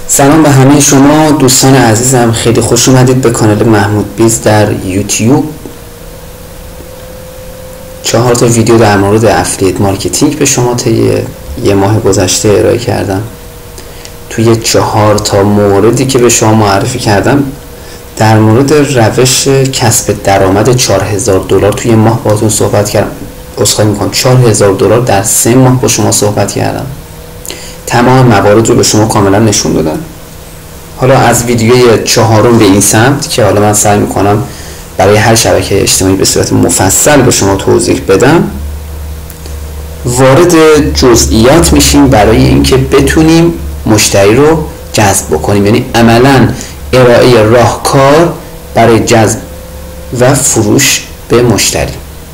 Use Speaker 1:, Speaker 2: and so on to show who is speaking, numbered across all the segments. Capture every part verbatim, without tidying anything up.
Speaker 1: سلام به همه شما دوستان عزیزم، خیلی خوش اومدید به کانال محمود بیز در یوتیوب. چهار تا ویدیو در مورد افلیت مارکتینگ به شما طی یه ماه گذشته ارائه کردم. توی چهار تا موردی که به شما معرفی کردم در مورد روش کسب درآمد چهار هزار دلار توی ماه باهاتون صحبت کردم. عذرخواهی میکنم، چهار هزار دلار در سه ماه با شما صحبت کردم. تمام موارد رو به شما کاملا نشون دادم. حالا از ویدیوی چهارم به این سمت که حالا من سعی میکنم برای هر شبکه اجتماعی به صورت مفصل به شما توضیح بدم، وارد جزئیات میشیم برای اینکه بتونیم مشتری رو جذب بکنیم، یعنی عملا ارائه راهکار برای جذب و فروش به مشتری.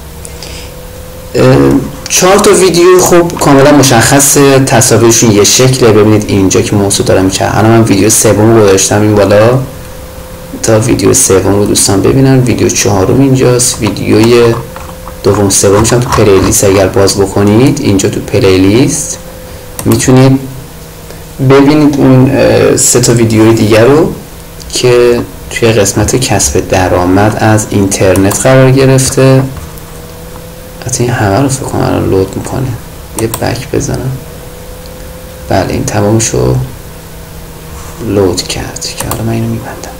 Speaker 1: چهار تا ویدیو خب کاملا مشخص، تصاویرشون یه شکله. ببینید اینجا که موضوع دارم میچرخه. الان من ویدیو سوم رو گذاشتم این بالا تا ویدیو سوم رو دوستان ببینن. ویدیو چهارم اینجاست، ویدیوی دوم سومش هم تو پلیلیست اگر باز بکنید اینجا تو پلیلیست میتونید ببینید اون سه تا ویدیوی دیگر رو که توی قسمت کسب درآمد از اینترنت قرار گرفته. حتی این همه رو فکر کنم الان لود میکنه، یه بک بزنم. بله این تمامشو لود کرد که حالا من اینو میبندم.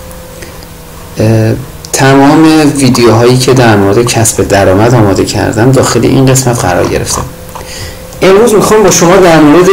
Speaker 1: تمام ویدیوهایی که در مورد کسب درآمد آماده کردم داخل این قسمت قرار گرفته. امروز میخوام با شما در مورد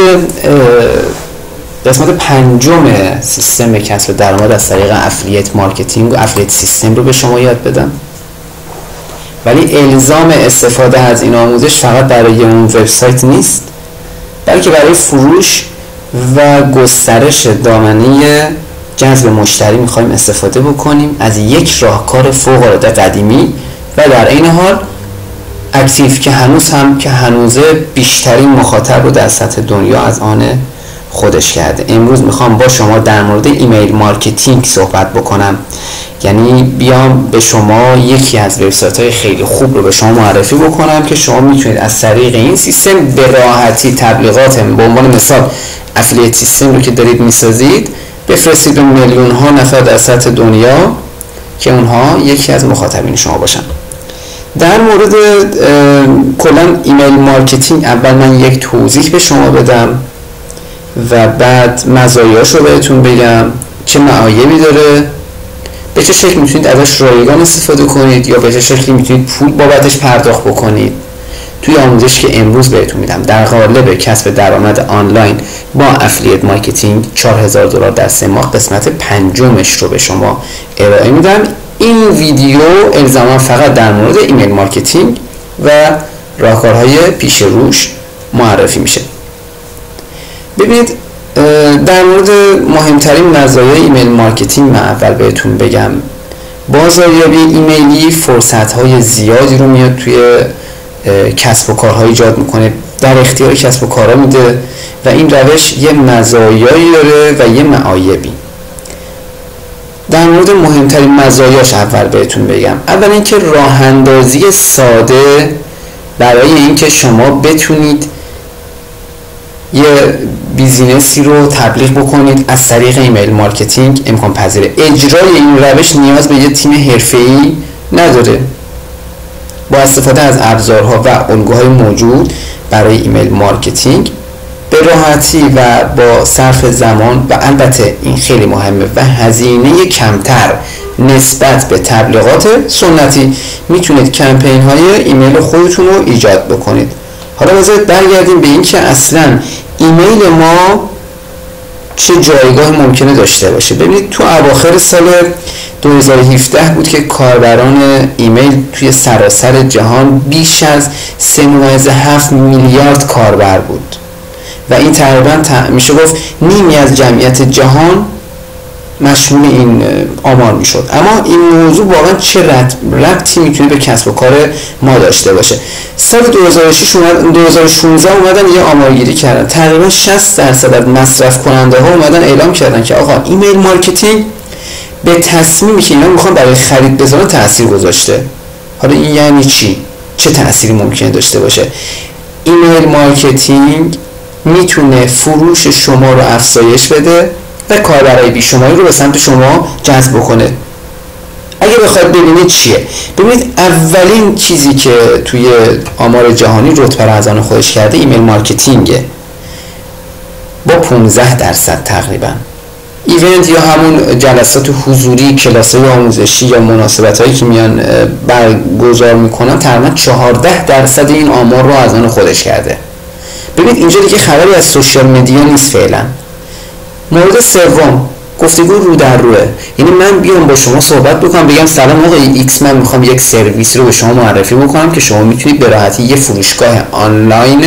Speaker 1: قسمت پنجم سیستم کسب درآمد از طریق افلیت مارکتینگ و افلیت سیستم رو به شما یاد بدم. ولی الزام استفاده از این آموزش فقط برای اون وبسایت نیست، بلکه برای فروش و گسترش دامنه جذب مشتری میخوایم استفاده بکنیم از یک راهکار فوق العاده قدیمی و در این حال اکتیو که هنوز هم که هنوزه بیشترین مخاطب رو در سطح دنیا از آن خودش کرده. امروز میخوام با شما در مورد ایمیل مارکتینگ صحبت بکنم، یعنی بیام به شما یکی از وبسایت های خیلی خوب رو به شما معرفی بکنم که شما میتونید از طریق این سیستم به راحتی تبلیغات به عنوان مثال افلیت سیستم رو که دارید میسازید بفرستید به میلیون ها نفر در سطح دنیا که اونها یکی از مخاطبین شما باشن. در مورد کلا ایمیل مارکتینگ اول من یک توضیح به شما بدم و بعد مزایاش رو بهتون بگم، چه معایبی داره، به چه شکل میتونید ازش رایگان استفاده کنید یا به چه شکلی میتونید پول بابتش پرداخت بکنید توی آموزش که امروز بهتون میدم در قالب کسب درآمد آنلاین با افلیت مارکتینگ چهار هزار دلار در سه ماه. قسمت پنجمش رو به شما ارائه میدم. این ویدیو الزاما فقط در مورد ایمیل مارکتینگ و راهکارهای پیش روش معرفی میشه. ببینید در مورد مهمترین مزایای ایمیل مارکتینگ من اول بهتون بگم. بازاریابی ایمیلی فرصت‌های زیادی رو میاد توی کسب و کارها ایجاد میکنه، در اختیار کسب و کارها میده و این روش یه مزایایی داره و یه معایبی. در مورد مهمترین مزایاش اول بهتون بگم. اول اینکه راه اندازی ساده برای اینکه شما بتونید یه بیزینسی رو تبلیغ بکنید از طریق ایمیل مارکتینگ امکان پذیره. اجرای این روش نیاز به یه تیم حرفه‌ای نداره. با استفاده از ابزارها و الگوهای موجود برای ایمیل مارکتینگ به راحتی و با صرف زمان و البته این خیلی مهمه و هزینه کمتر نسبت به تبلیغات سنتی میتونید کمپین های ایمیل خودتون رو ایجاد بکنید. حالا بذارید برگردیم به این که اصلا ایمیل ما چه جایگاه ممکنه داشته باشه. ببینید تو اواخر سال دو هزار و هفده بود که کاربران ایمیل توی سراسر جهان بیش از سه ممیز هفت میلیارد کاربر بود و این تقریبا میشه گفت نیمی از جمعیت جهان مشمول این آمار میشد. اما این موضوع واقعا چه ربطی میتونه به کسب و کار ما داشته باشه؟ سال دو هزار و شش اومد دو هزار و شانزده اومدن یه آمارگیری کردن، تقریبا شصت درصد از مصرف کننده ها اومدن اعلام کردن که آقا ایمیل مارکتینگ به تصمیمی که اینا میخوان برای خرید بذارن تاثیر گذاشته. حالا این یعنی چی؟ چه تأثیری ممکنه داشته باشه؟ ایمیل مارکتینگ میتونه فروش شما رو افزایش بده و کاربرای بیشماری رو به سمت شما جذب کنه. اگه بخواید ببینید چیه، ببینید اولین چیزی که توی آمار جهانی رتبه رو از آن خودش کرده ایمیل مارکتینگه با پانزده درصد تقریبا. ایونت یا همون جلسات حضوری، کلاس‌های آموزشی یا مناسبت‌هایی که میان برگزار میکنن تقریبا چهارده درصد این آمار رو از آن خودش کرده. ببینید اینجا دیگه خبری از سوشال مدیا نیست فعلا. مورد سوم گفتگو رو در روه، یعنی من بیام با شما صحبت بکنم بگم سلام آقای ایکس، من میخوام یک سرویس رو به شما معرفی بکنم که شما میتونید به راحتی یه فروشگاه آنلاین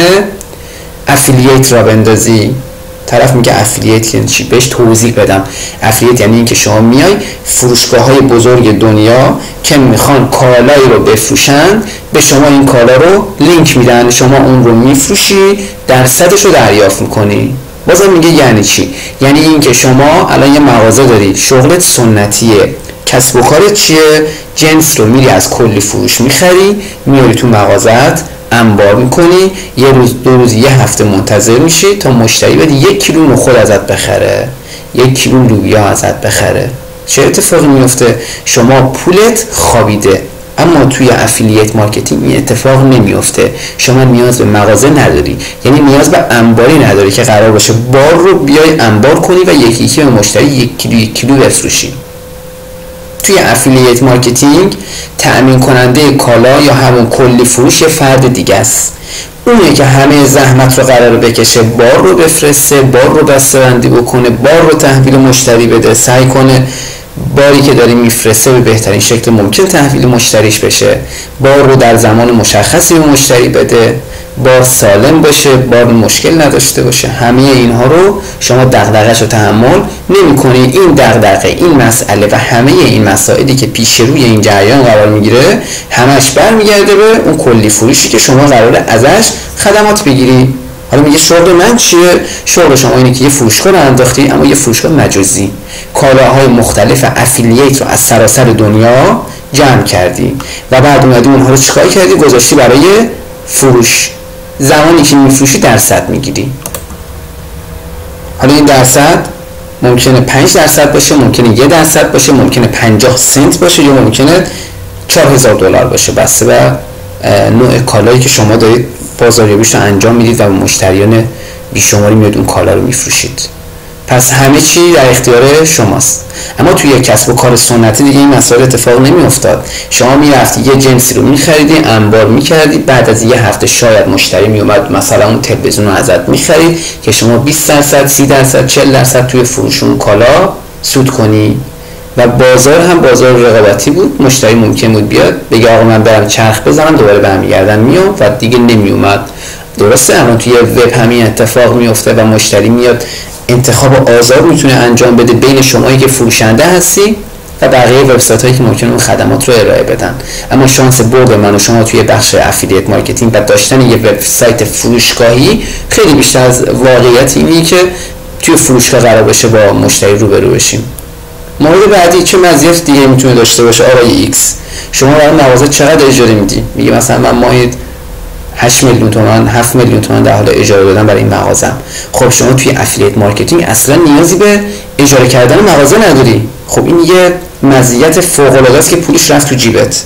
Speaker 1: افیلیت را بندازی. طرف میگه افیلیت یعنی چی؟ بهش توضیح بدم. افیلیت یعنی اینکه شما میای فروشگاه‌های بزرگ دنیا که میخوان کالایی رو بفروشن به شما این کالا رو لینک میدن، شما اون رو میفروشی، درصدش رو دریافت میکنی. بازم میگه یعنی چی؟ یعنی اینکه شما الان یه مغازه داری، شغلت سنتیه، کسب و کارت چیه؟ جنس رو میری از کلی فروش میخری، میاری تو مغازت انبار میکنی، یه روز دو روز یه هفته منتظر میشی تا مشتری بده یک کیلو نخود ازت بخره، یک کیلو لوبیا ازت بخره. چه اتفاقی میفته؟ شما پولت خوابیده. اما توی افیلیت مارکتینگ این اتفاق نمیفته. شما نیاز به مغازه نداری، یعنی نیاز به انباری نداری که قرار باشه بار رو بیای انبار کنی و یکی یکی به مشتری یک کیلو یک کیلو بفروشی. توی افیلیت مارکتینگ تأمین کننده کالا یا همون کلی فروش یه فرد دیگه است. اونه که همه زحمت رو قراره بکشه، بار رو بفرسته، بار رو بسته‌بندی بکنه، بار رو تحویل مشتری بده، سعی کنه باری که داری میفرسته به بهترین شکل ممکن تحویل مشتریش بشه، بار رو در زمان مشخصی به مشتری بده، بار سالم باشه، بار مشکل نداشته باشه. همه اینها رو شما دغدغه‌اش رو تحمل نمی‌کنی. این دغدغه، این مسئله و همه این مسائلی که پیش روی این جریان قرار میگیره همش برمیگرده به اون کلی فروشی که شما قراره ازش خدمات بگیری. حالا میگه شغل من چیه؟ شغل شما اینه که یه فروشگاه رو انداختی، اما یه فروشگاه مجازی، کالاهای مختلف افیلیت رو از سراسر دنیا جمع کردی و بعد اومدی اونها رو چیکار کردی؟ گذاشتی برای فروش. زمانی که میفروشی درصد میگیری. حالا این درصد ممکنه پنج درصد باشه، ممکنه یک درصد باشه، ممکنه پنجاه سنت باشه، یا ممکنه چهار هزار دلار باشه، بسته به نوع کالایی که شما دارید بازاریابیش رو انجام میدید و به مشتریان بیشماری میاد اون کالا رو میفروشید. پس همه چی در اختیار شماست. اما توی یک کسب و کار سنتی دیگه این مسائل اتفاق نمیافتاد. شما میرفتی یه جنسی رو میخریدی، انبار میکردی، بعد از یه هفته شاید مشتری میومد مثلا اون تلویزیون رو ازت میخرید که شما بیست درصد، سی درصد، چهل درصد توی فروش اون کالا سود کنی. و بازار هم بازار رقابتی بود. مشتری ممکن بود بیاد بگه آقا من برم چرخ بزنم، دوباره برمیگردم میام و دیگه نمیومد. درسته، اما توی وب همین اتفاق میفته و مشتری میاد انتخاب آزاد میتونه انجام بده بین شمایی که فروشنده هستی و بقیه وبسایت هایی که ممکنه اون خدمات رو ارائه بدن. اما شانس برد من و شما توی بخش افیلیت مارکتینگ و داشتن یه وبسایت فروشگاهی خیلی بیشتر از واقعیت اینی که توی فروشگاه قرار بشه با مشتری روبرو بشیم. مورد بعدی چه مزیت دیگه میتونه داشته باشه آقای ایکس؟ شما برای مغازه چقدر اجاره میدی؟ میگه مثلا من ماهی هشت میلیون تومان، هفت میلیون تومان در حال اجاره دادن برای این مغازم. خب شما توی افیلیت مارکتینگ اصلا نیازی به اجاره کردن مغازه نداری. خب این یه مزیت فوق العاده است که پولش رفت تو جیبت.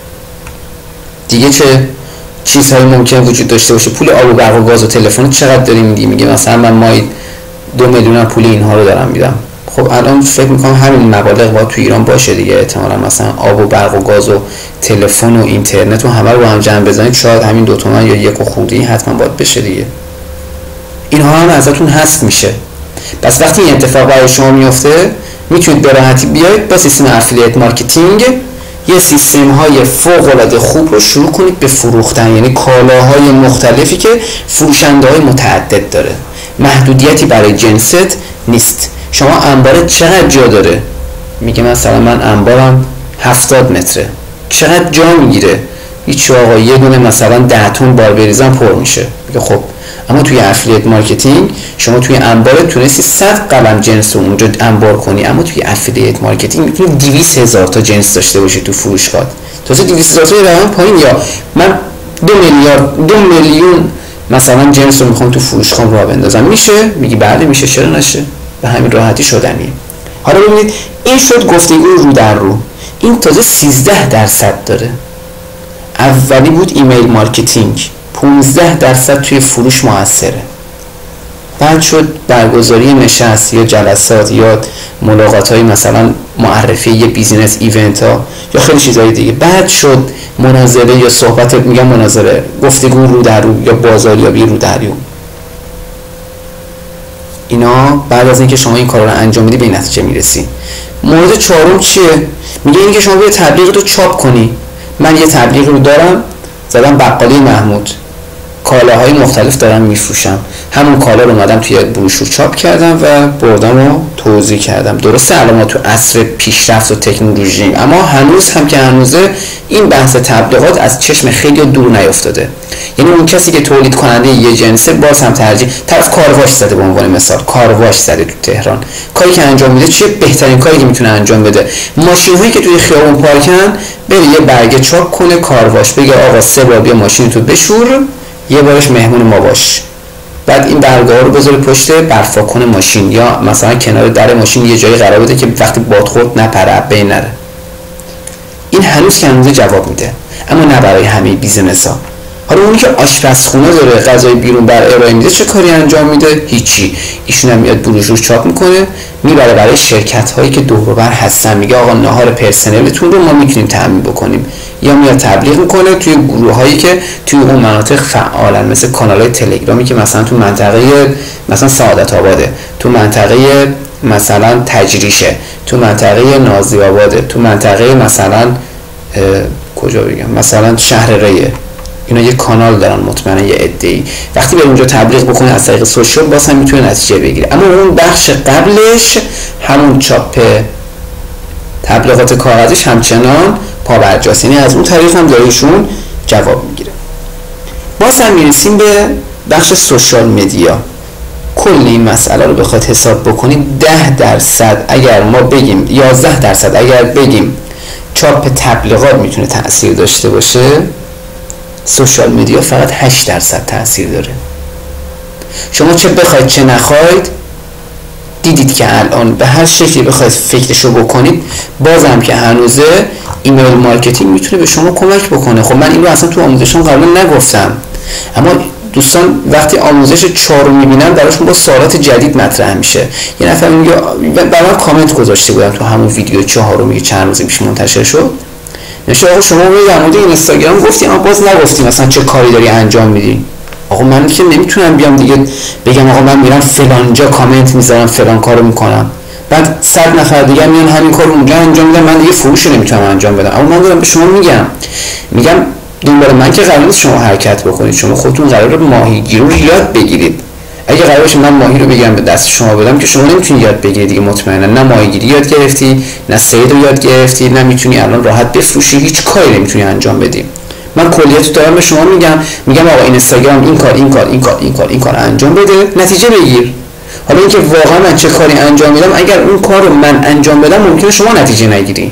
Speaker 1: دیگه چه چیزهایی ممکن وجود داشته باشه؟ پول آب و برق و گاز و تلفن چقدر داری میدی؟ میگه مثلا من ماهی دو میلیون پول اینها رو دارم میدم. خب الان فکر میکنم همین مبالغ باید تو ایران باشه دیگه. احتمالا مثلا آب و برق و گاز و تلفن و اینترنت و همه رو با هم جمع بزنید شاید همین دو تومن یا یک و خورده حتما باید بشه دیگه. اینها هم ازتون حذف میشه. پس وقتی این اتفاق برای شما میفته میتونید به راحتی بیاید با سیستم افیلیت مارکتینگ یه سیستم های فوق العاده خوب رو شروع کنید به فروختن، یعنی کالاهای مختلفی که فروشنده های متعدد داره. محدودیتی برای جنست نیست. شما انبارت چقدر جا داره؟ میگه مثلا من انبارم هفتاد متره. چقدر جا میگیره؟ هیچ آقا یه دونه مثلا ده تن بار بریزم پر میشه. میگه خب اما توی افیلیت مارکتینگ شما توی انبارت تونستی صد قلم جنس رو اونجا انبار کنی، اما توی افیلیت مارکتینگ میتونی دویست هزار تا جنس داشته باشی تو فروشگاه. تازه دویست هزار تا رقم پایین، یا من دو میلیارد دو میلیون مثلا جنس رو میخوام تو فروشگاه راه بندازم. میشه؟ میگی بله میشه، چرا نشه؟ به همین راحتی شدنیه. حالا ببینید این شد گفتگو رو در رو. این تازه سیزده درصد داره. اولی بود ایمیل مارکتینگ، پانزده درصد توی فروش موثره. بعد شد برگزاری نشست یا جلسات یا ملاقات های مثلا معرفی یه بیزینس ایونت ها یا خیلی چیزهای دیگه. بعد شد مناظره یا صحبت، میگم مناظره، گفتگو رو در رو یا بازاریابی رو در رو. اینا بعد از اینکه شما این کارا رو انجام میدی به این نتیجه میرسی. مورد چهارم چیه؟ میگه اینکه شما یه تبلیغ رو چاپ کنی. من یه تبلیغ رو دارم، زدم بقالی محمود، کالاهای مختلف دارم میفروشم، همون کالا رو اومدم توی بروشور چاپ کردم و بردم و توضیح کردم. درسته الان ما تو عصر پیشرفت و تکنولوژی، اما هنوز هم که هنوزه این بحث تبلیغات از چشم خیلی دور نیافتاده. یعنی اون کسی که تولید کننده یه جنسه باز هم ترجیح طرف کارواش زده، به عنوان مثال کارواش زده تو تهران، کاری که انجام میده چیه؟ بهترین کاری که میتونه انجام بده ماشین هایی که توی خیابون پارکن بره یه برگه چاپ کنه، کارواش بگه آقا سه بار بیا ماشین تو بشور، یه بارش مهمون ما باش. بعد این برگه ها رو بذاره پشت برفاکن ماشین یا مثلا کنار در ماشین یه جایی قرار بده که وقتی باد خورد نپره، بین نره. این هنوز که هنوز جواب میده، اما نه برای همه بیزنس ها. حالا اونی که آشپزخونه داره غذای بیرون بر ارائه میده چه کاری انجام میده؟ هیچی. ایشون هم میاد بروشور چاپ میکنه میبره برای شرکت هایی که دور و بر هستن، میگه آقا ناهار پرسنلتون رو ما میتونیم تامین بکنیم، یا میاد تبلیغ میکنه توی گروه هایی که توی اون مناطق فعالن، مثل کانال های تلگرامی که مثلا تو منطقه مثلا سعادت آباده، تو منطقه مثلا تجریشه، تو منطقه نازی آباده، تو منطقه مثلا کجا بگم مثلا شهر ریه. اینا یه کانال دارن مطمئنا یه عده‌ای. وقتی به اونجا تبلیغ بکنه از طریق سوشال باز هم میتونه نتیجه بگیره. اما اون بخش قبلش همون چاپ تبلیغات کاغذیش همچنان پابرجاست، یعنی از اون طریق هم داریشون جواب میگیره. باز هم میرسیم به بخش سوشال مدیا. کل این مسئله رو بخواد حساب بکنید ده درصد اگر ما بگیم، یازده درصد اگر بگیم چاپ تبلیغات میتونه تأثیر داشته باشه، سوشال مدیا فقط هشت درصد تأثیر داره. شما چه بخواید چه نخواید دیدید که الان به هر شکلی بخواید فکرشو بکنید بازم که هنوزه ایمیل مارکتینگ میتونه به شما کمک بکنه. خب من این رو اصلا تو آموزشم قبلا نگفتم، اما دوستان وقتی آموزش چهار رو میبینن براشون با سوالات جدید مطرح میشه. یه نفر میگه برام کامنت گذاشته بودم تو همون ویدیو چهار رو، میگه چند روز پیش منتشر شد، نشه آقا شما رو در مورد اینستاگرام گفتی اما باز نگفتی مثلا چه کاری داری انجام میدی. آقا من که نمیتونم بیام دیگه بگم آقا من میرم فلان جا کامنت میذارم فلان کارو میکنم، بعد صد نفر دیگه میان همین کارو اونجا انجام میدن، من دیگه فروش نمیتونم انجام بدم. اما من دارم به شما میگم میگم دنبال من که قرار نیست شما حرکت بکنید، شما خودتون قراره ماهیگیری رو یاد بگیرید. اگه قرار باشه من ماهی رو بگیرم به دست شما بدم که شما نمیتونی یاد بگیری دیگه، مطمئنا نه ماهیگیری یاد گرفتی نه صید رو یاد گرفتی، نه میتونی الان راحت بفروشی، هیچ کاری نمیتونی انجام بدی. من کلیت دارم به شما میگم میگم آقا اینستاگرام این کار این کار این کار این کار این کار انجام بده، نتیجه بگیر. حالا اینکه واقعا من چه کاری انجام میدم، اگر اون کار رو من انجام بدم ممکنه شما نتیجه نگیری.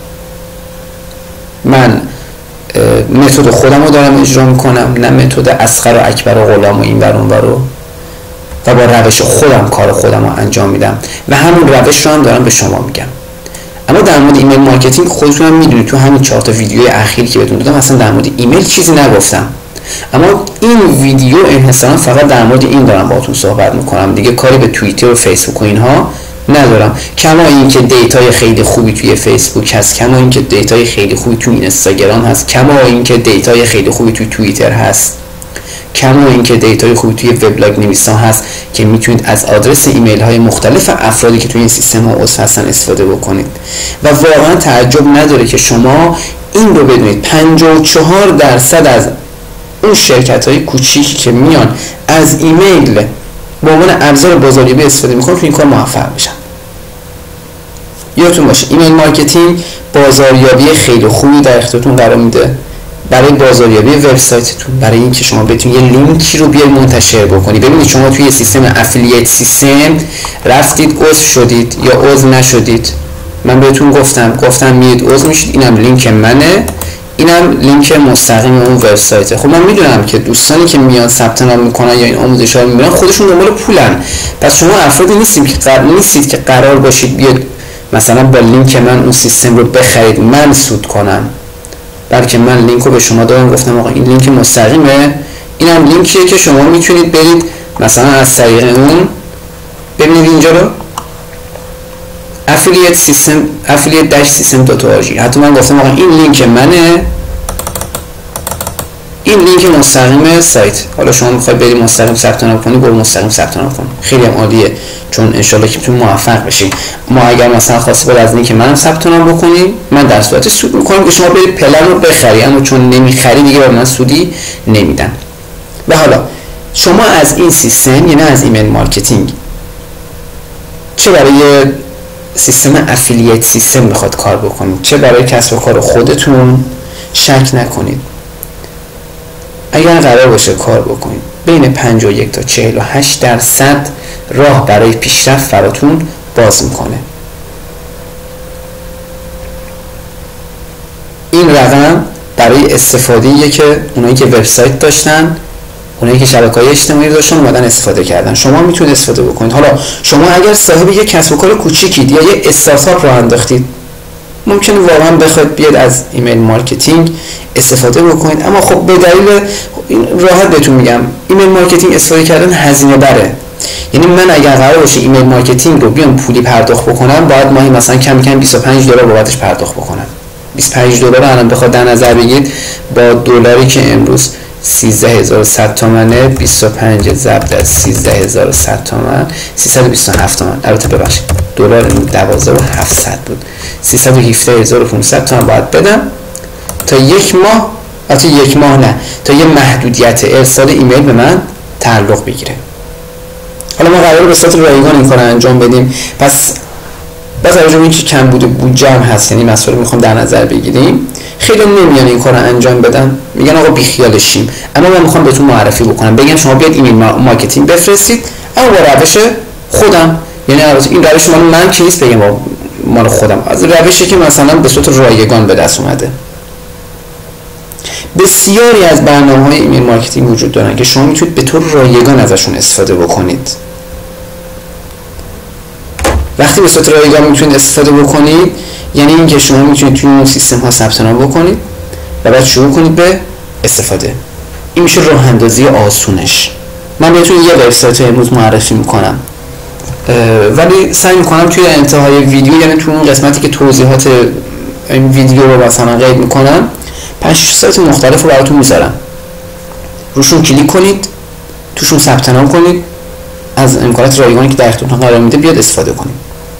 Speaker 1: من متد خودم رو دارم اجرا میکنم، نه متد اصغر و اکبر و غلام و این ور اون ور رو، و با روش خودم کار خودم رو انجام میدم و همون روش رو هم دارم به شما میگم. اما در مورد ایمیل مارکتینگ خودتون هم میدونید تو همین چهار تا ویدیوی اخیر که بهتون دادم اصلا در مورد ایمیل چیزی نگفتم، اما این ویدیو انحصارا فقط در مورد این دارم باهاتون صحبت میکنم دیگه، کاری به توییتر و فیسبوک و اینها ندارم. کما اینکه دیتای خیلی خوبی توی فیسبوک هست، کما اینکه دیتای خیلی خوبی توی اینستاگرام هست، کما اینکه دیتای خیلی خوبی توی توییتر هست، کما اینکه دیتای خوبی توی وبلاگ نویسا هست که میتونید از آدرس ایمیل های مختلف افرادی که توی این سیستم ها عضو هستن استفاده بکنید. و واقعا تعجب نداره که شما این رو بدونید پنجاه و چهار درصد از اون شرکت های کوچیکی که میان از ایمیل به عنوان ابزار بازاریابی استفاده میکنن تو این کار موفق بشن. یادتون باشه ایمیل مارکتینگ بازاریابی خیلی خوبی در اختیارتون قرار میده برای بازاریابی وبسایتتون، برای اینکه شما بتونید یه لینکی رو بیاید منتشر بکنید. ببینید شما توی سیستم افیلیت سیستم رفتید عضو شدید یا عضو نشدید، من بهتون گفتم گفتم میید عضو میشید، اینم لینک منه، اینم لینک مستقیم اون وبسایته. خب من میدونم که دوستانی که میان ثبت نام میکنن یا این آموزش‌ها رو میبینن خودشون دنبال پولن، پس شما افرادی نیستید که قرار نیستید که قرار باشید بیاد مثلا با لینک من اون سیستم رو بخرید من سود کنم، بلکه من لینک رو به شما دادم گفتم آقا این لینک مستقیمه، اینم لینکیه که شما میتونید برید مثلا از طریق اون ببینید اینجا رو افیلیت سیستم افیلیت داش سیستم دات او آر جی. حتی من گفتم آقا این لینک منه، این لینک مستقیم سایت. حالا شما میخواید برید مستقیم ثبت نام کنید، برو مستقیم ثبت نام کنید، خیلی هم عالیه، چون ان شاءالله که میتونید موفق بشید. ما اگر مثلا خواستی بود از لینک منم ثبت نام بکنید، من در صورت سود میکنم که شما برید پلن رو بخرید، اما چون نمیخرید دیگه به من سودی نمیدن. و حالا شما از این سیستم، یعنی از ایمیل مارکتینگ، چه برای سیستم افیلیت سیستم میخواد کار بکنید، چه برای کسب و کار خودتون، شک نکنید اگر قرار باشه کار بکنید بین پنجاه و یک تا چهل و هشت درصد راه برای پیشرفت براتون باز میکنه. این رقم برای استفاده‌ایه که اونایی که وبسایت داشتن، اونایی که شبکه‌های اجتماعی داشتن اومدن استفاده کردن، شما میتونید استفاده بکنید. حالا شما اگر صاحب یک کسب و کار کوچیکید یا یک استارتاپ راه انداختید، ممکنه واقعا بخواید بیاد از ایمیل مارکتینگ استفاده بکنید، اما خب به دلیل راحت بهتون میگم ایمیل مارکتینگ استفاده کردن هزینه بره. یعنی من اگر قرار باشه ایمیل مارکتینگ رو بیام پولی پرداخت بکنم، باید ماهی مثلا کم کم بیست و پنج دلار بابتش پرداخت بکنم. بیست و پنج دلار الان بخواد در نظر بگیرید با دلاری که امروز سیزده هزار و صد تومنه، بیست و پنج ضرب در سیزده هزار و صد تومن سیصد و بیست و هفت تومن. البته ببخشید دلار دوازده و هفتصد بود، سیصد و هفده هزار و پانصد تومن باید بدم تا یک ماه، البته یک ماه نه، تا یه محدودیت ارسال ایمیل به من تعلق بگیره. حالا ما قراره به صورت رایگان این کار انجام بدیم، پس با توجه به اینکه کم بوده بودجه هم هست، یعنی مسئله میخوام در نظر بگیریم، خیلی نمیان این کار انجام بدن، میگن آقا بیخیال شیم. اما من میخوام بهتون معرفی بکنم، بگم شما بیاد ایمیل مارکتینگ بفرستید، اما با روش خودم، یعنی این روش مال من که نیست، بگم با مال خودم، از روشی که مثلا به صورت رایگان به دست اومده. بسیاری از برنامه‌های ایمیل مارکتینگ وجود دارن که شما میتونید به طور رایگان ازشون استفاده بکنید. وقتی به صورت رایگان میتونید استفاده بکنید، یعنی اینکه شما میتونید توی اون سیستم ها ثبت نام بکنید و بعد شروع کنید به استفاده. این میشه راه اندازی آسونش. من بهتون یه وبسایت امروز معرفی میکنم، ولی سعی میکنم توی انتهای ویدیو، یعنی توی اون قسمتی که توضیحات این ویدیو رو مثلا قید میکنم، پنج شش سایت مختلف رو براتون میذارم، روشون کلیک کنید، توشون ثبت نام کنید، از امکانات رایگانی که در اختیارتون قرار میده بیاد استفاده کنید.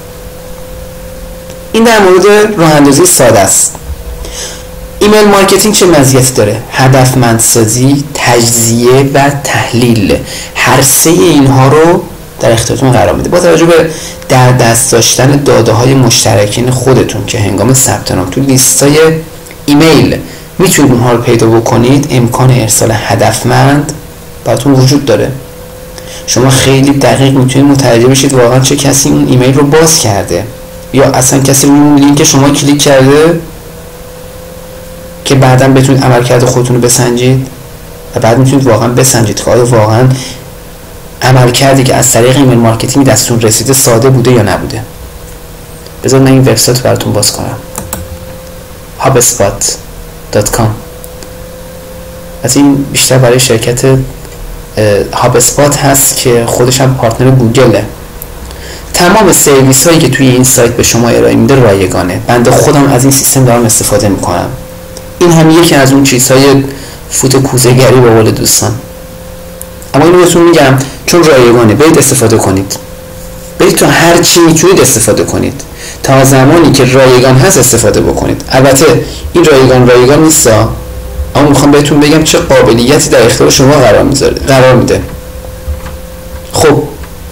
Speaker 1: این در مورد راه اندازی ساده است. ایمیل مارکتینگ چه مزیتی داره؟ هدفمندسازی، تجزیه و تحلیل، هر سه اینها رو در اختیارتون قرار میده. با توجه به در دست داشتن داده های مشترکین خودتون که هنگام ثبت نام تو لیستای ایمیل میتونید اونها رو پیدا بکنید، امکان ارسال هدفمند براتون وجود داره. شما خیلی دقیق میتونید متوجه بشید واقعا چه کسی اون ایمیل رو باز کرده، یا اصلا کسی اون لینک شما کلیک کرده که بعدا بتونید عملکرد خودتون رو بسنجید و بعد میتونید واقعا بسنجید که آیا واقعا عملکردی که از طریق ایمیل مارکتینگ دستتون رسیده ساده بوده یا نبوده. بذار من این وبسایت براتون باز کنم، هاب اسپات دات کام. از این بیشتر برای شرکت هاب اسپات هست که خودش هم پارتنر گوگله. تمام سرویس هایی که توی این سایت به شما ارائه میده رایگانه. بنده خودم از این سیستم دارم استفاده میکنم. این هم یکی از اون چیزهای فوت کوزه‌گری به قول دوستان. اما اینو بهتون میگم چون رایگانه، برید استفاده کنید. برید تا هر چی میتونید استفاده کنید. تا زمانی که رایگان هست استفاده بکنید. البته این رایگان رایگان نیستا، اما میخوام بهتون بگم چه قابلیتی در اختیار شما قرار میذاره، قرار میده. خب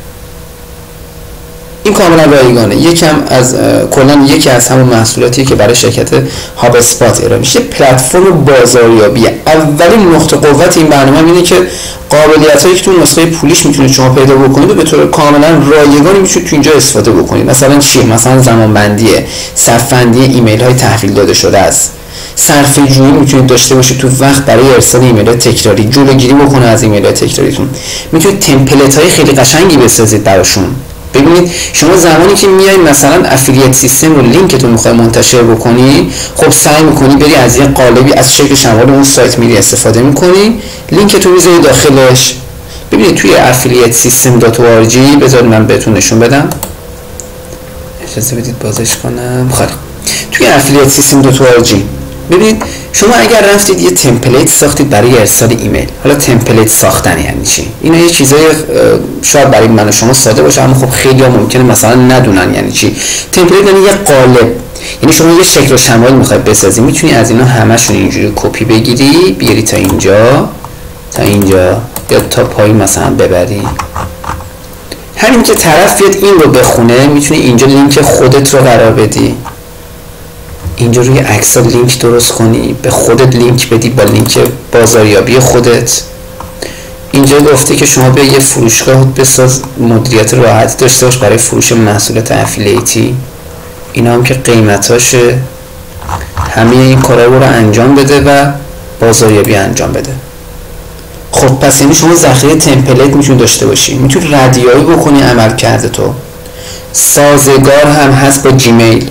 Speaker 1: این کاملا رایگانه. یکم از کلا یکی از همون محصولاتیه که برای شرکت هاب اسپات ارائه میشه. پلتفرم بازاریابی. اولین نقطه قوت این برنامه اینه که قابلیتایی که تو نسخه پولیش میتونید شما پیدا بکنید و به طور کاملا رایگانی میتونید تو اینجا استفاده بکنید. مثلا چی؟ مثلا زمانبندی، صف‌بندی ایمیل های تحویل داده شده است، صرفه جویی میتونید داشته باشید تو وقت برای ارسال ایمیل تکراری، جلوگیری بکنه از ایمیل تکراریتون. میتونید تمپلیت های خیلی قشنگی بسازید براشون. ببینید شما زمانی که میای مثلا افیلیت سیستم رو لینکتون میخوای منتشر بکنی، خب سعی میکنی بری از یه قالبی از شکل شمال اون سایت میری استفاده میکنی، لینکتون میذاری داخلش. ببینید توی افیلیت سیستم دات او آر جی، بذارید من بهتون نشون بدم، اجازه بدید بازش کنم. خیلی توی افیلیت سیستم دات او آر جی ببینید شما اگر رفتید یه تمپلیت ساختید برای ارسال ایمیل، حالا تمپلیت ساختن یعنی چی؟ اینا یه چیزای شاید برای من و شما ساده باشه، اما خب خیلی ها ممکنه مثلا ندونن یعنی چی. تمپلیت یعنی یه قالب، یعنی شما یه شکل و شمایل میخواید بسازی، میتونی از اینا همشون اینجوری کپی بگیری بیاری تا اینجا تا اینجا یا تا پایین مثلا ببری. همین که طرف بیاد این رو بخونه، میتونی اینجا لینک خودت رو قرار بدی، اینجا روی عکس‌ها لینک درست کنی، به خودت لینک بدی با لینک بازاریابی خودت. اینجا گفته که شما بیا یه فروشگاه بساز، مدیریت راحتی داشته باش برای فروش محصولات افیلیتی. اینا هم که قیمتاشه، همه این کارا رو انجام بده و بازاریابی انجام بده. خب پس یعنی شما ذخیره تمپلیت میتونی داشته باشی، میتونی ردیابی بکنی عمل کرده تو. سازگار هم هست با جیمیل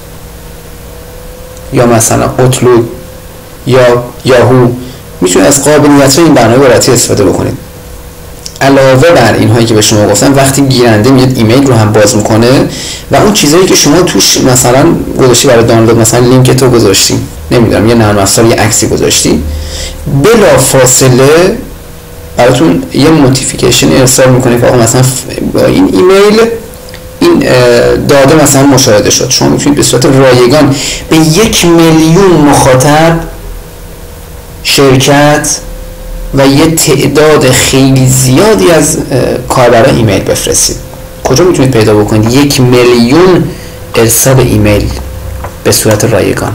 Speaker 1: یا مثلا اوتلوک یا یاهو، میتونید از قابلیت این برنامه براتی استفاده بکنید. علاوه بر اینهایی که به شما گفتم، وقتی گیرنده میاد ایمیل رو هم باز میکنه و اون چیزایی که شما توش مثلا گذاشتی برای دانلود، مثلا لینک تو گذاشتی، نمیدونم یه نرم افزار یه عکسی گذاشتی، بلا فاصله براتون یه نوتیفیکیشن ارسال میکنه که آقا مثلا با این ایمیل این داده مثلا مشاهده شد. شما میتونید به صورت رایگان به یک میلیون مخاطب، شرکت و یه تعداد خیلی زیادی از کاربران ایمیل بفرستید. کجا میتونید پیدا بکنید یک میلیون ارسال ایمیل به صورت رایگان؟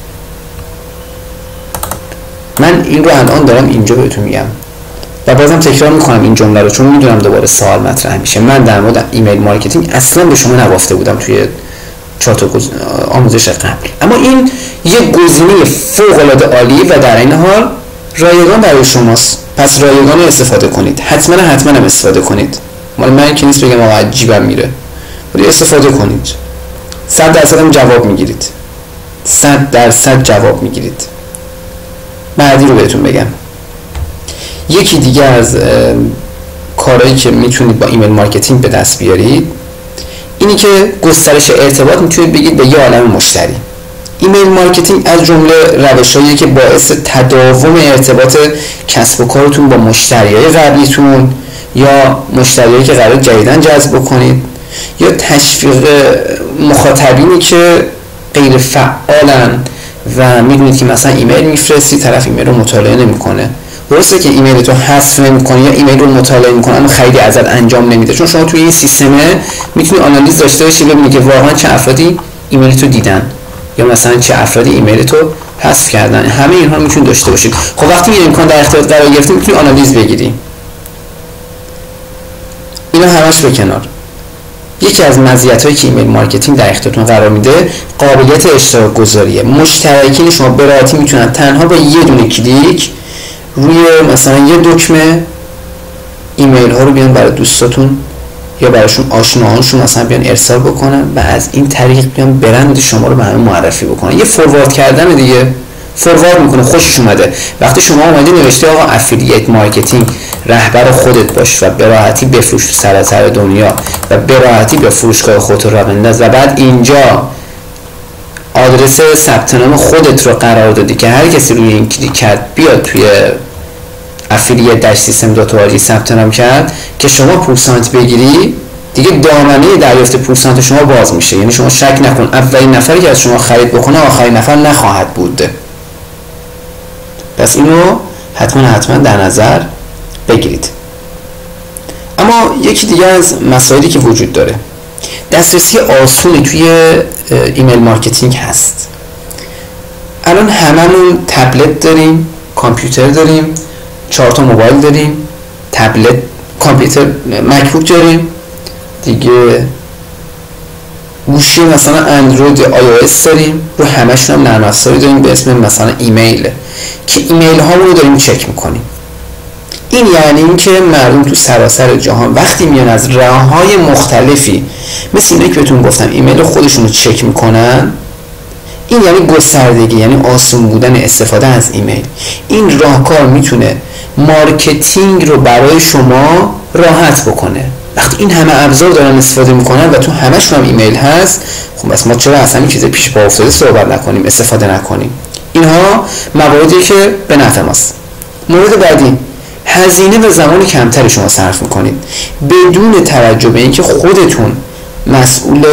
Speaker 1: من این رو الان دارم اینجا بهتون میگم و بازم تکرار میکنم این جمله رو، چون میدونم دوباره سوال مطرح میشه. من در مورد ایمیل مارکتینگ اصلا به شما نگفته بودم توی چهار تا آموزش قبل، اما این یه گزینه فوق العاده عالی و در این حال رایگان برای شماست. پس رایگان رو استفاده کنید، حتما حتما هم استفاده کنید. مال من که نیست بگم آقا عجیبم میره، ولی استفاده کنید. صد درصد هم جواب میگیرید، صد درصد جواب میگیرید. بعدی رو بهتون بگم. یکی دیگه از کارهایی که میتونید با ایمیل مارکتینگ به دست بیارید اینی که گسترش ارتباط میتونید بگید به یه عالم مشتری. ایمیل مارکتینگ از جمله روش‌هاییه که باعث تداوم ارتباط کسب و کارتون با مشتریای قبلیتون یا مشتریایی که قرار جدیداً جذب کنید یا تشویق مخاطبینی که غیر فعالن و میدونید که مثلا ایمیل میفرستی، طرف ایمیل رو مطالعه نمیکنه. درسته که ایمیل تو حذف نمی‌کنه یا ایمیل رو مطالعه می‌کنه اما خیلی ازت انجام نمیده، چون شما توی این سیستمه میتونی آنالیز داشته باشی ببینی که واقعا چه افرادی ایمیل تو دیدن یا مثلا چه افرادی ایمیل تو حذف کردن. همه اینها رو میتونید داشته باشید. خب وقتی این امکان در اختیار قرار گرفته میتونی آنالیز بگیری. اینا همش به کنار. یکی از مزیت‌هایی که ایمیل مارکتینگ در اختیارتون قرار میده قابلیت اشتراک گذاریه. مشترکین شما به راحتی میتونن تنها با یه دونه کلیک روی مثلا یه دکمه ایمیل ها رو بیان برای دوستاتون یا براشون آشناهاشون مثلا بیان ارسال بکنن و از این طریق بیان برند شما رو به همه معرفی بکنن. یه فوروارد کردن دیگه، فوروارد میکنه، خوشش اومده. وقتی شما اومدی نوشته آقا افیلیت مارکتینگ رهبر خودت باش و به راحتی بفروش سراسر دنیا و به راحتی به فروشگاه خودت راه بنداز و بعد اینجا آدرس ثبت نام خودت رو قرار دادی که هر کسی روی این کلیک کرد بیاد توی افیلیت داش سیستم دات او آر جی ثبت نام کرد که شما پورسانت بگیری، دیگه دامنه دریافت پورسانت شما باز میشه. یعنی شما شک نکن اولین نفری که از شما خرید بکنه آخرین نفر نخواهد بود. پس اینو حتما حتما در نظر بگیرید. اما یکی دیگه از مسائلی که وجود داره، دسترسی آسونی توی ایمیل مارکتینگ هست. الان هممون تبلت داریم، کامپیوتر داریم، چهار تا موبایل داریم، تبلت، کامپیوتر، مکبوک داریم دیگه، گوشی مثلا اندروید آی او اس داریم، رو همشون هم نرم افزاری داریم به اسم مثلا ایمیل که ایمیل هامون رو داریم چک میکنیم. این یعنی اینکه مردم تو سراسر جهان وقتی میان از راههای مختلفی مثل اینه که بهتون گفتم ایمیل خودشون رو چک میکنن، این یعنی گستردگی، یعنی آسون بودن استفاده از ایمیل. این راهکار میتونه مارکتینگ رو برای شما راحت بکنه. وقتی این همه ابزار دارن استفاده میکنن و تو همشون هم ایمیل هست، خب بس ما چرا اصلا این چیز پیش پا افتاده صحبت نکنیم، استفاده نکنیم؟ اینها مواردی که به نفع ماست. مورد بعدی، هزینه و زمان کمتری شما صرف میکنید بدون توجه به اینکه خودتون مسئول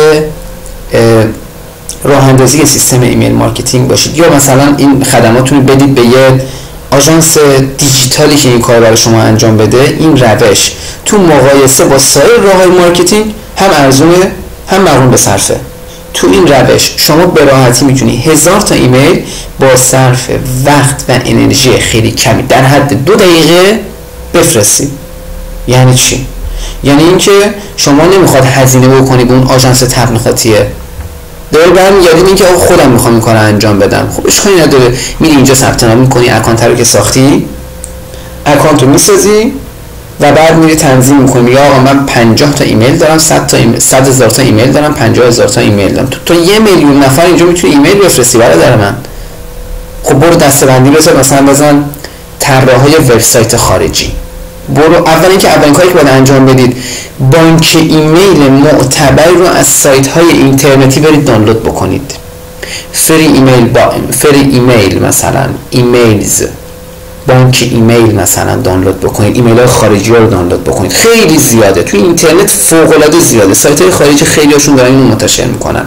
Speaker 1: راه اندازی سیستم ایمیل مارکتینگ باشید یا مثلا این خدماتتون رو بدید به یه آژانس دیجیتالی که این کار برای شما انجام بده. این روش تو مقایسه با سایر راه‌های مارکتینگ هم ارزونه هم مقرون به صرفه. تو این روش شما به راحتی میتونی هزار تا ایمیل با صرف وقت و انرژی خیلی کمی در حد دو دقیقه بفرستید. یعنی چی؟ یعنی اینکه شما نمیخواد هزینه بکنی به اون آژانس تبلیغاتیه، داره برمیگردیم این که آقا خودم میخوام این کار رو انجام بدم. خب اشکالی نداره، میری اینجا ثبت نام میکنی، اکانت رو که ساختی اکانت رو میسازی و بعد میری تنظیم میکنی. یا آقا من پنجاه تا ایمیل دارم، صد تا ایمیل، صد هزار تا ایمیل دارم، پنجاه هزار تا ایمیل دارم. تو تو یه میلیون نفر اینجا میتونی ایمیل بفرستی برادر من. خب برو دسته‌بندی بذار، مثلا بزن طراحای وبسایت خارجی. برو اول اینکه اولین کاری که باید انجام بدید بانک ایمیل معتبر رو از سایت های اینترنتی برید دانلود بکنید. فری ایمیل با فری ایمیل مثلا ایمیلز بانک ایمیل مثلا دانلود بکنید، ایمیل های خارجی رو دانلود بکنید. خیلی زیاده تو اینترنت، فوق العاده زیاده. سایت های خارجی خیلی هاشون دارن اینو منتشر میکنن.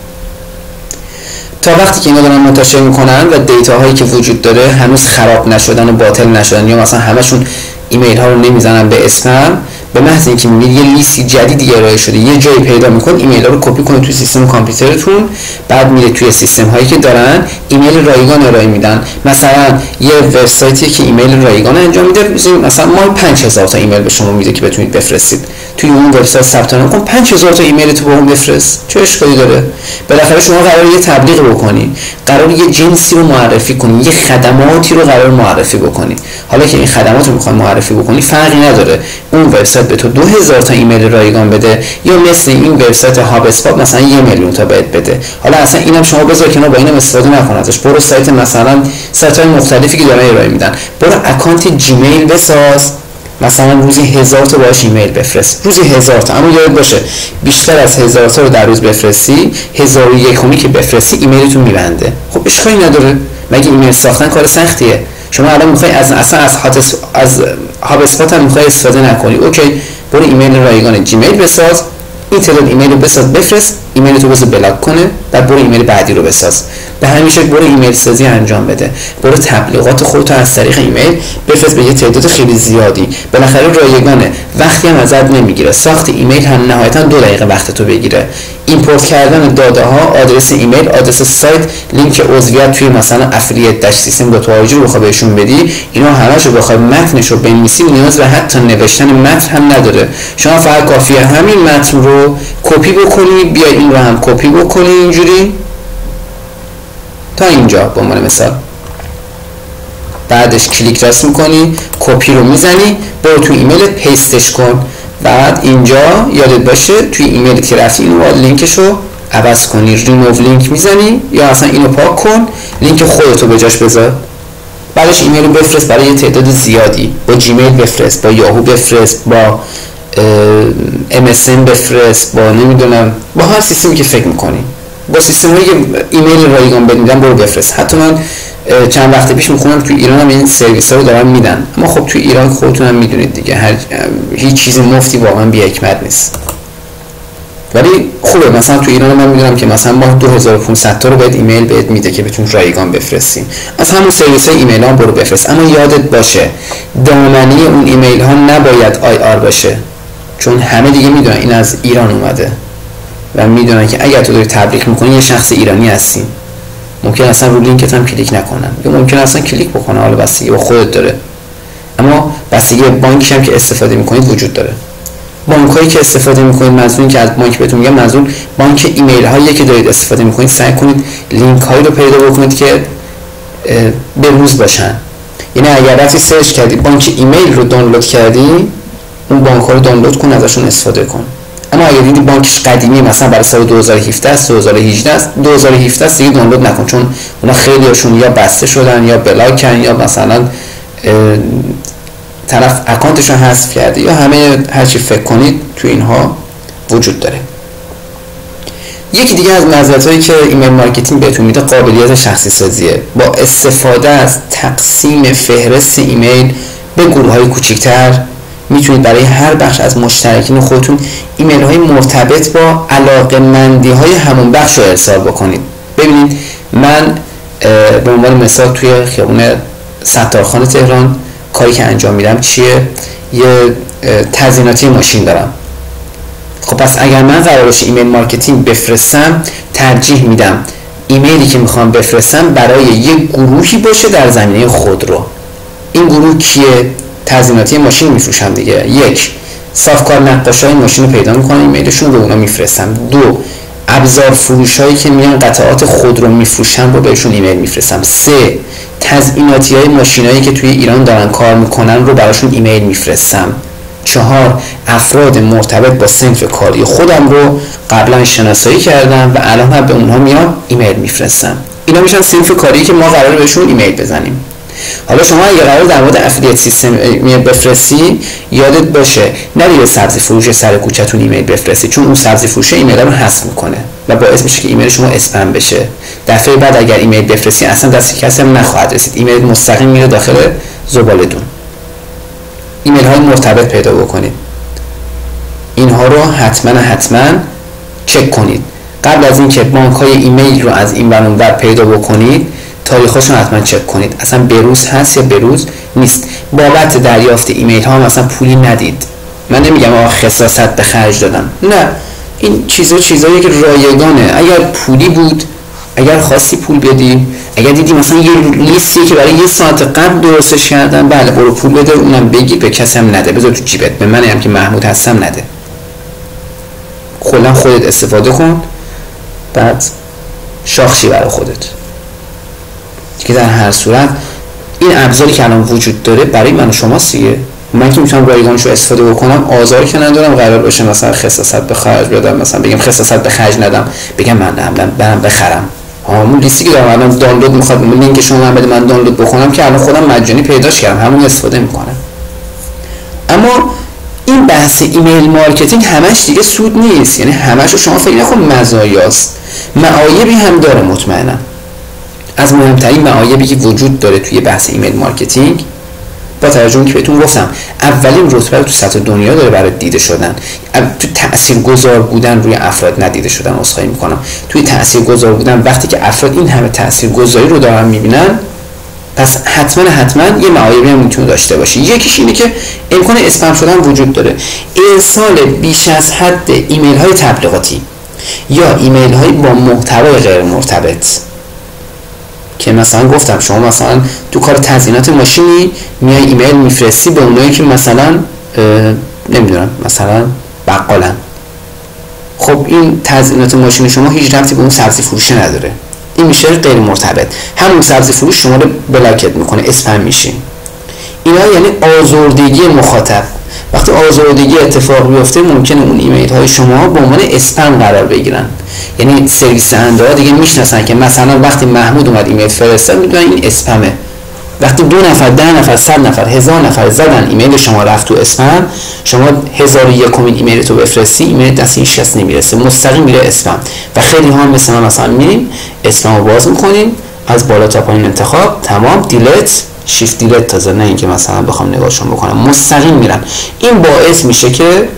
Speaker 1: تا وقتی که اینا دارن منتشر میکنن و دیتا هایی که وجود داره هنوز خراب نشدن و باطل نشدن یا مثلا همشون ایمیل ها رو نمیزنن به اسپم، به محض اینکه میبینید یه لیستی جدیدی ارائه شده یه جایی پیدا میکنید، ایمیل ها رو کپی کنید توی سیستم کامپیوترتون، بعد میره توی سیستم هایی که دارن ایمیل رایگان ارائه میدن. مثلا یه وبسایتی که ایمیل رایگان انجام میده، مثلا ما پنج هزار تا ایمیل به شما میده که بتونید بفرستید. توی اون وبسایت ثبت نام کن، پنج هزار تا ایمیل تو به اون بفرست. چه اشکالی داره؟ بالاخره شما قراره یه تبلیغ بکنی، قراره یه جنسی رو معرفی کنی، یه خدماتی رو قرار معرفی بکنی. حالا که این خدمات رو میخوای معرفی بکنی فرقی نداره اون وبسایت به تو دو هزار تا ایمیل رایگان بده یا مثل این وبسایت هاب اسپات مثلا یه میلیون تا بهت بده. حالا اصلا اینم شما بذار کنار، با اینم استفاده نکن ازش. برو سایت مثلا سایت های مختلفی که دارن ارائه میدن، برو اکانت جیمیل بساز، مثلا روزی هزار تا باهاش ایمیل بفرست. روزی هزار تا، اما یاد باشه بیشتر از هزار تا رو در روز بفرستی، هزار و یکمی که بفرستی ایمیلتون میبنده. خب اشکالی نداره، مگه ایمیل ساختن کار سختیه؟ شما الان میخوای از اصلا از هات از هاب اسپات هم میخوای استفاده نکنی، اوکی، برو ایمیل رایگان جیمیل بساز، این تعداد ایمیل رو بساز بفرست، ایمیل تو بذار بلاک کنه، بعد برو ایمیل بعدی رو بساز. به همین شکل برو ایمیل سازی انجام بده، برو تبلیغات خودت از طریق ایمیل بفرست به یه تعداد خیلی زیادی. بالاخره رایگانه، وقتی هم ازت نمیگیره. ساخت ایمیل هم نهایتا دو دقیقه وقت تو بگیره. ایمپورت کردن داده ها، آدرس ایمیل، آدرس سایت، لینک عضویت توی مثلا افلیت داش سیستم دات او آر جی رو بخوای بهشون بدی، اینا همه‌شو بخوای متنش رو بنویسی، نیاز به حتی نوشتن متن هم نداره. شما فقط کافیه همین متن رو کپی بکنی، بیا این رو هم کپی بکنی اینجوری تا اینجا به عنوان مثال، بعدش کلیک راست میکنی، کپی رو میزنی، برو تو ایمیلت پیستش کن. بعد اینجا یادت باشه توی ایمیلت که رفتی اینو باید لینکشو عوض کنی، ریموو لینک میزنی یا اصلا اینو پاک کن، لینک خودتو به جاش بذار. بعدش ایمیل رو بفرست برای یه تعداد زیادی، با جیمیل بفرست، با یاهو بفرست، با ام اس ان بفرست، با نمیدونم با هر سیستمی که فکر میکنی، با سیستم هایی که ایمیل رایگان بهت میدن برو بفرست. حتی من چند وقت پیش میخونم تو ایران هم این سرویس ها رو دارن میدن، اما خب تو ایران خودتون هم میدونید دیگه هر هیچ چیز مفتی واقعا بی حکمت نیست. ولی خوبه، مثلا تو ایران من میدونم که مثلا ماه دو هزار و پانصد تا رو بهت ایمیل بهت میده که بتون رایگان بفرستین. از همون سرویس های ایمیل ها برو بفرست. اما یادت باشه دامنه اون ایمیل ها نباید آی آر باشه، چون همه دیگه میدونن این از ایران اومده و میدونن که اگر تو داری تبلیغ میکنی یه شخص ایرانی هستی. ممکن اصلا رو لینکت هم کلیک نکنن یا ممکن اصلا کلیک بکنن، حالا بستگی با خودت داره. اما بستگی بانکی هم که استفاده میکنید وجود داره. بانک هایی که استفاده میکنید، منظور که از بانک بهتون میگم منظور بانک ایمیل هایی که دارید استفاده میکنید، سعی کنید لینک هایی رو پیدا بکنید که به روز باشن. یعنی اگر رفتی سرچ کردی بانک ایمیل رو دانلود کردی، اون بانک ها رو دانلود کن، ازشون استفاده کن. اما اگر دیدی بانکش قدیمی، مثلا برای سال دو هزار و هفده است، دو هزار و هجده است، دو هزار و هفده است، دیگه دانلود نکن، چون اونا خیلی هاشون یا بسته شدن یا بلاکن یا مثلا طرف اکانتش رو حذف کرده یا همه هرچی فکر کنید تو اینها وجود داره. یکی دیگه از مزیتایی که ایمیل مارکتینگ بهتون میده قابلیت شخصی سازیه. با استفاده از تقسیم فهرست ایمیل به گروه‌های کوچکتر میتونید برای هر بخش از مشترکین خودتون ایمیل های مرتبط با علاقه‌مندی های همون بخش رو ارسال بکنید. ببینید من به عنوان مثال توی خیابون ستارخان تهران کاری که انجام میدم چیه؟ یه تزییناتی ماشین دارم. خب پس اگر من قرار باشه ایمیل مارکتینگ بفرستم، ترجیح میدم ایمیلی که میخوام بفرستم برای یک گروهی باشه در زمینه خودرو. این گروه کیه؟ تزییناتی ماشین میفروشم دیگه. یک، صافکار نقاشای ماشین رو پیدا میکنم، ایمیلشون رو اونا میفرستم. دو، ابزار فروش هایی که میان قطعات خودرو میفروشن رو بهشون ایمیل میفرستم. سه، تزییناتی های ماشینایی که توی ایران دارن کار میکنن رو براشون ایمیل میفرستم. چهار، افراد مرتبط با صنف کاری خودم رو قبلا شناسایی کردم و الان هم به اونها میاد ایمیل میفرستم. اینا میشن صنف کاری که ما قراره بهشون ایمیل بزنیم. حالا شما اگه قرار در مورد افیلیت سیستم بفرستی، یادت باشه نری به سبزی فروش سر کوچه‌تون ایمیل بفرستی، چون اون سبزی فروش ایمیل رو حذف میکنه و باعث میشه که ایمیل شما اسپم بشه. دفعه بعد اگر ایمیل بفرستی اصلا دست کسی هم نخواهد رسید، ایمیل مستقیم میره داخل زباله‌دون. ایمیل های مرتبط پیدا بکنید، اینها رو حتما حتما چک کنید قبل از اینکه بانک های ایمیل رو از این ور اون ور پیدا بکنید. تاریخشون حتما چک کنید، اصلا بروز هست یا بروز نیست. بابت دریافت ایمیل ها مثلا پولی ندید. من نمیگم آقا خساست به خرج دادم، نه، این چیزا چیزایی که رایگانه. اگر پولی بود، اگر خواستی پول بدی، اگر دیدی مثلا یه لیستی که برای یه ساعت قبل درستش کردن، بله برو پول بده، اونم بگی، به کسی هم نده، بذار تو جیبت، به منی هم که محمود هستم نده، کلا خودت استفاده کن، بعد شاخشی برای خودت. که در هر صورت این ابزاری که الان وجود داره برای من و شماست دیگه. من که میتونم رایگانش رو استفاده بکنم، آزاری که ندارم قرار باشه مثلا خساست به خرج بدم، مثلا بگم خساست به خرج ندم، بگم من نه برم بخرم. همون لیستی که دارم الان دانلود میخواد لینک شما من بده من دانلود بکنم که الان خودم مجانی پیداش کردم، همون استفاده میکنم. اما این بحث ایمیل مارکتینگ همش دیگه سود نیست، یعنی همش رو شما فکر نکن مزایاست، معایبی هم داره مطمئنا. از مهمترین معایبی که وجود داره توی بحث ایمیل مارکتینگ، با توجه که بهتون گفتم اولین رتبه رو تو سطح دنیا داره برای دیده شدن، تو تاثیرگذار بودن روی افراد ندیده شدن، عذرخواهی میکنم، توی تاثیرگذار بودن وقتی که افراد این همه تاثیرگذاری رو دارن میبینن، پس حتما حتما یه معایبی هم میتونه داشته باشه. یکیش اینه که امکان اسپم شدن وجود داره. ارسال بیش از حد ایمیل های تبلیغاتی یا ایمیل های با محتوای غیر مرتبط، که مثلا گفتم شما مثلا تو کار تزیینات ماشینی میای ایمیل میفرستی به اونایی که مثلا نمیدونم مثلا بقالن. خب این تزیینات ماشین شما هیچ ربطی به اون سبزی فروشی نداره، این میشه غیر مرتبط. همون سبزی فروش شما رو بلاکت میکنه، اسپم میشین. اینا یعنی آزردگی مخاطب. وقتی آزردگی اتفاق بیفته ممکنه اون ایمیل های شما به عنوان اسپم قرار بگیرن. یعنی سرویس دهنده ها دیگه میشناسن که مثلا وقتی محمود اومد ایمیل فرستاد میدونن این اسپمه. وقتی دو نفر، ده نفر، صد نفر، هزار نفر زدن ایمیل شما رفت تو اسپم، شما هزار و یکمین ایمیل تو بفرستی، ایمیل دست هیچ کس نمیرسه، مستقیم میره اسپم. و خیلی ها مثل من مثلا میریم اسپم رو باز میکنیم، از بالا تا پایین انتخاب، تمام، دیلیت، شیفت دیلیت تازه، نه اینکه مثلا بخوام نگاهشون بکنم، مستقیم میرن. این باعث میشه که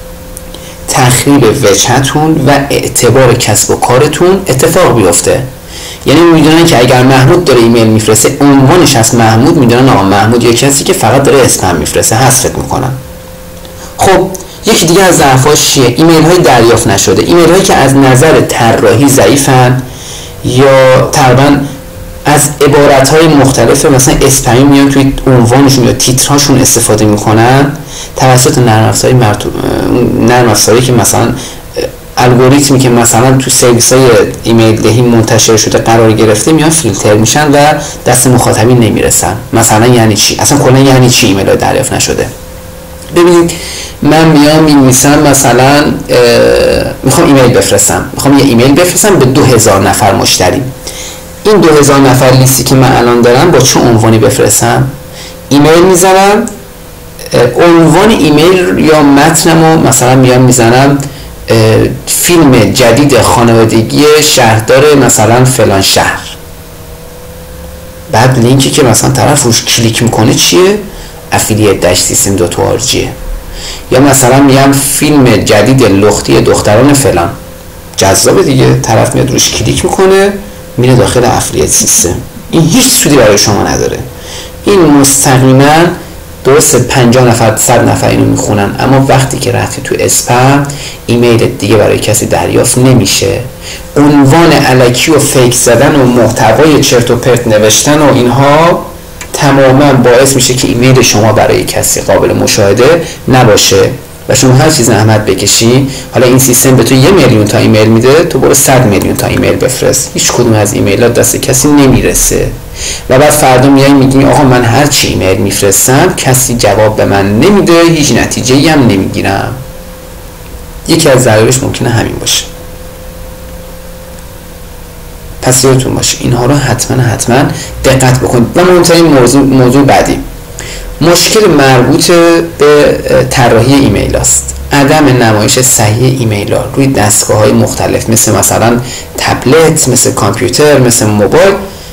Speaker 1: تخریب وجهتون و اعتبار کسب و کارتون اتفاق بیفته. یعنی میدونن که اگر محمود داره ایمیل میفرسته، عنوانش از محمود، میدونن آقا محمود یه کسی که فقط داره اسپم میفرسته، حذفت میکنن. خب یکی دیگه از ضعفاش چیه؟ ایمیل های دریافت نشده، ایمیل هایی که از نظر طراحی ضعیفن یا تقریبا از عبارت‌های مختلف مثلا اسپمی میان توی عنوانشون یا تیترهاشون استفاده میکنن، توسط نرم افزاری مرتو... نرم افزاری که مثلا الگوریتمی که مثلا تو سرویس‌های ایمیل دهی منتشر شده قرار گرفته میان فیلتر میشن و دست مخاطبین نمیرسن. مثلا یعنی چی؟ اصلا کلا یعنی چی ایمیل دریافت نشده؟ ببینید من میام می‌نویسم مثلا میخوام ایمیل بفرستم، میخوام یه ایمیل بفرستم به دو هزار نفر مشتری. این دو هزار نفر لیستی که من الان دارم با چه عنوانی بفرستم؟ ایمیل میزنم، عنوان ایمیل یا متنمو مثلا میام میزنم فیلم جدید خانوادگی شهردار مثلا فلان شهر. بعد لینکی که مثلا طرف روش کلیک میکنه چیه؟ افیلیت داش سیستم دات او آر جی. یا مثلا میگم فیلم جدید لختی دختران فلان. جذابه دیگه، طرف میاد روش کلیک میکنه میره داخل افیلیت سیستم. این هیچ سودی برای شما نداره. این مستقیما درسته پنجاه نفر صد نفر اینو میخونن، اما وقتی که رفتی تو اسپم ایمیل دیگه برای کسی دریافت نمیشه. عنوان الکی و فیک زدن و محتوای چرت و پرت نوشتن و اینها تماما باعث میشه که ایمیل شما برای کسی قابل مشاهده نباشه و شما هر چیز زحمت بکشی. حالا این سیستم به تو یه میلیون تا ایمیل میده، تو برو صد میلیون تا ایمیل بفرست، هیچ کدوم از ایمیلات دست کسی نمیرسه. و بعد فردا میای میگی آقا من هر چی ایمیل میفرستم کسی جواب به من نمیده، هیچ نتیجه‌ای هم نمیگیرم. یکی از دلایلش ممکنه همین باشه. پس یادتون باشه اینها رو حتما حتما دقت بکنید. و مهمترین موضوع موضوع بعدی، مشکل مربوط به طراحی ایمیل است. عدم نمایش صحیح ایمیل ها روی دستگاه های مختلف مثل مثلا تبلت، مثل کامپیوتر، مثل موبایل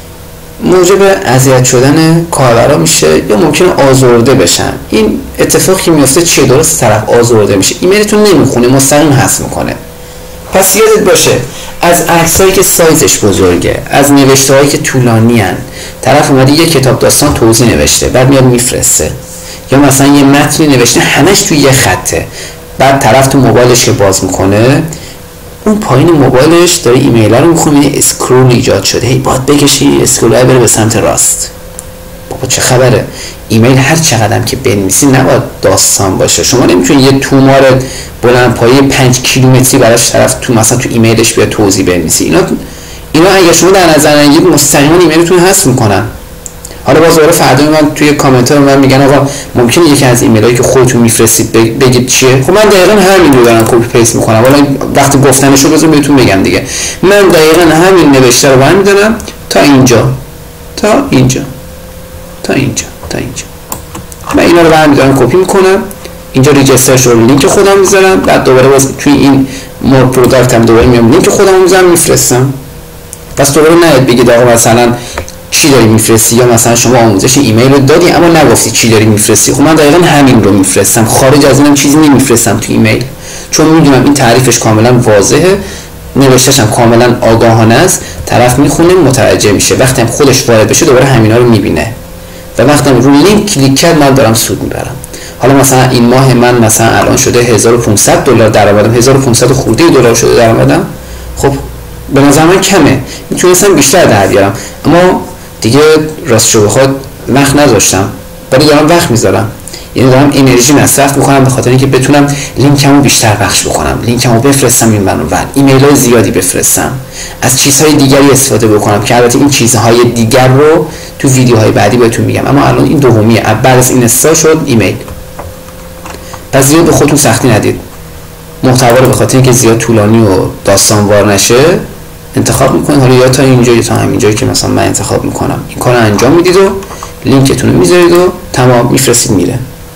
Speaker 1: موجب اذیت شدن کاربرا میشه یا ممکنه آزرده بشن. این اتفاقی میفته چه درست طرف آزرده میشه، ایمیلتون نمیخونه، مستقیم حذف میکنه. پس یادت باشه از عکسایی که سایزش بزرگه، از نوشته هایی که طولانی هن، طرف اومده یه کتاب داستان توضیح نوشته بعد میاد میفرسته، یا مثلا یه متنی نوشته همش توی یه خطه، بعد طرف تو موبایلش که باز میکنه اون پایین موبایلش داره ایمیل رو میخونه، یه اسکرول ایجاد شده، هی باید بکشی اسکرول بره به سمت راست. بابا چه خبره؟ ایمیل هر چقدرم که بنویسی نباید داستان باشه. شما نمیتونی یه تومار بلند پایه پنج کیلومتری براش طرف تو مثلا تو ایمیلش بیاد توضیح بنویسی. اینا اینا اگه شما در نظر نگیرید مستقیما ایمیلتون حذف میکنن. حالا باز دوباره فردا من توی کامنت ها من میگن آقا ممکنه یکی از ایمیلایی که خودتون میفرستید بگید چیه. خب من دقیقاً همین رو دارم کپی پیست میکنم. حالا وقتی گفتنشو بذار بهتون بگم دیگه. من دقیقاً همین نوشته رو برمی‌دارم تا اینجا تا اینجا تا اینجا تا اینجا. من اینا رو برمی‌دارم کپی میکنم، اینجا ریجستر شو لینک خودم میذارم، بعد دوباره باز توی این مور پروداکت هم دوباره میام لینک خودم میذارم میفرستم. پس دوباره نهید بگید آقا مثلا چی داری میفرستی، یا مثلا شما آموزش ایمیل رو دادی اما نگفتی چی داری میفرستی. خب من دقیقاً همین رو میفرستم، خارج از اینم چیزی نمیفرستم تو ایمیل، چون میدونم این تعریفش کاملا واضحه، نوشتهش هم کاملا آگاهانه است، طرف میخونه متوجه میشه، وقتی هم خودش وارد بشه دوباره همینا رو میبینه و وقتی هم رو لینک کلیک کرد من دارم سود میبرم. حالا مثلا این ماه من مثلا الان شده هزار و پانصد دلار درآمدم، هزار و پانصد خورده دلار شده درآمدم. خب به نظر من کمه، میتونستم بیشتر در بیارم، اما دیگه راستشو بخواد وقت نذاشتم، ولی دارم وقت میذارم، یعنی دارم انرژی مصرف میکنم به خاطر اینکه بتونم لینکمو بیشتر پخش بکنم، لینکمو بفرستم این منو بعد ایمیل‌های زیادی بفرستم، از چیزهای دیگری استفاده بکنم که البته این چیزهای دیگر رو تو ویدیوهای بعدی بهتون میگم، اما الان این دومیه. بعد از این استا شد ایمیل. پس زیاد به خودتون سختی ندید، محتوا رو به خاطر اینکه زیاد طولانی و داستانوار نشه انتخاب میکنید، حالا یا تا اینجا یا تا همینجایی که مثلا من انتخاب میکنم این کار رو انجام میدید و لینکتون رو میذارید و تمام میفرستید میره.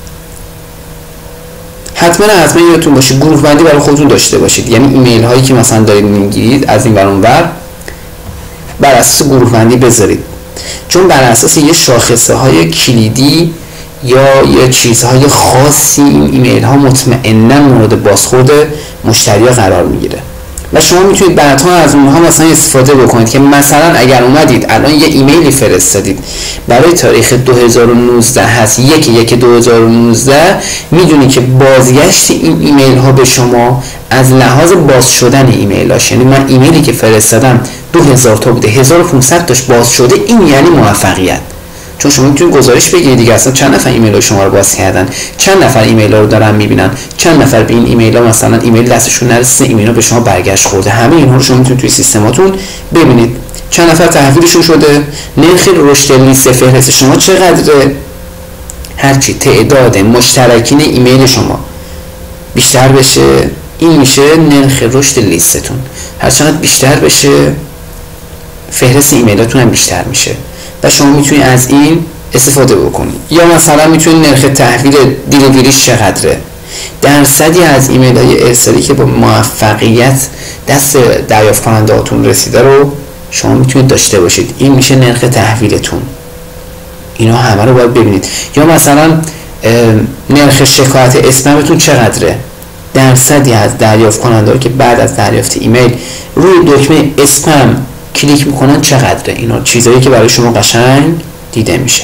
Speaker 1: حتما حتما یادتون باشه گروه بندی برای خودتون داشته باشید، یعنی ایمیل هایی که مثلا دارید میگیرید از این ور اون ور بر اساس گروه بندی بذارید، چون بر اساس یه شاخصه های کلیدی یا یه چیزهای خاصی این ایمیل ها مطمئنا مورد بازخورد مشتری قرار میگیره. و شما میتونید بعدها از اونها مثلا استفاده بکنید که مثلا اگر اومدید الان یه ایمیلی فرستادید برای تاریخ دو هزار و نوزده هست، یک یک دو هزار و نوزده، میدونید که بازگشت این ایمیل ها به شما از لحاظ باز شدن ایمیل هاش، یعنی من ایمیلی که فرستادم دو هزار تا بوده، هزار و پانصد تاش باز شده، این یعنی موفقیت. چون شما میتونید گزارش بگیرید دیگه اصلا چند نفر ایمیل های شما رو باز کردن، چند نفر ایمیل ها رو دارن میبینن، چند نفر به این ایمیل ها مثلا ایمیل دستشون نرسیده، ایمیل ها به شما برگشت خورده، همه اینها رو شما میتونید توی سیستماتون ببینید. چند نفر تحویلشون شده، نرخ رشد لیست فهرست شما چقدره. هرچی تعداد مشترکین ایمیل شما بیشتر بشه، این میشه نرخ رشد لیستتون. هر چقدر بیشتر بشه فهرست ایمیلاتون هم بیشتر میشه و شما میتونید از این استفاده بکنید. یا مثلا میتونید نرخ تحویل دیلیوریش چقدره، درصدی از ایمیل های ارسالی که با موفقیت دست دریافت کننده هاتون رسیده رو شما میتونید داشته باشید، این میشه نرخ تحویلتون. اینا همه رو باید ببینید. یا مثلا نرخ شکایت اسپمتون چقدره، درصدی از دریافت کننده ها که بعد از دریافت ایمیل روی دکمه اسپم کلیک میکنن چقدره. اینا چیزایی که برای شما قشنگ دیده میشه.